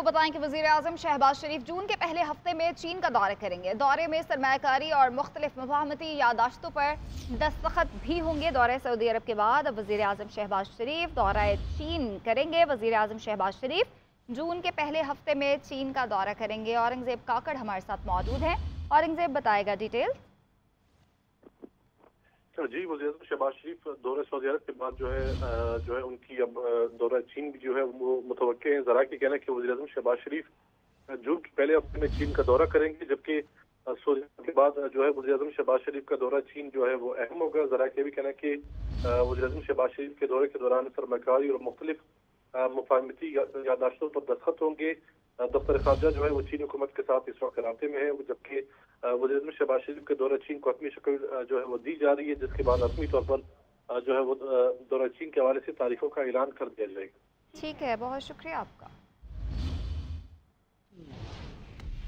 आपको बताएं कि वज़ीर-ए-आज़म शहबाज शरीफ जून के पहले हफ्ते में चीन का दौरा करेंगे। दौरे में सरमायाकारी और मुख्तलिफ मफाहमती यादाश्तों पर दस्तखत भी होंगे। दौरे सऊदी अरब के बाद अब वज़ीर-ए-आज़म शहबाज शरीफ दौरा चीन करेंगे। वज़ीर-ए-आज़म शहबाज शरीफ जून के पहले हफ्ते में चीन का दौरा करेंगे। औरंगज़ेब काकड़ हमारे साथ मौजूद हैं। औरंगज़ेब बताएगा डिटेल। जी, वज़ीर-ए-आज़म शहबाज शरीफ दौरे सऊदी अरब के बाद जो है उनकी अब दौरा चीन भी जो है वो मुतवक्के है। ज़रा की कहना है कि वज़ीर-ए-आज़म शहबाज शरीफ जून के पहले हफ्ते में चीन का दौरा करेंगे, जबकि सऊदी अरब के बाद जो है वज़ीर-ए-आज़म शहबाज शरीफ का दौरा चीन जो है वो अहम होगा। ज़रा का भी कहना है कि वज़ीर-ए-आज़म शहबाज शरीफ के दौरे के दौरान सरमायाकारी और मुख्तलिफ मुफाहमती यादाश्तों पर दस्तखत होंगे। दफ्तर ख़ारजा जो है वो चीनी हुकूमत के साथ इस वक्त राब्ते में है, जबकि वज़ीर-ए-आज़म शहबाज शरीफ के दौरा चीन को अपनी शक्ल जो है वो दी जा रही है, जिसके बाद रस्मी तौर पर जो है वो दौरा चीन के हवाले से तारीखों का ऐलान कर दिया जाएगा। ठीक है, बहुत शुक्रिया आपका।